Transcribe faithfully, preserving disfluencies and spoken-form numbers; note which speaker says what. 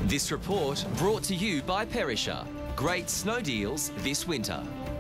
Speaker 1: This report brought to you by Perisher. Great snow deals this winter.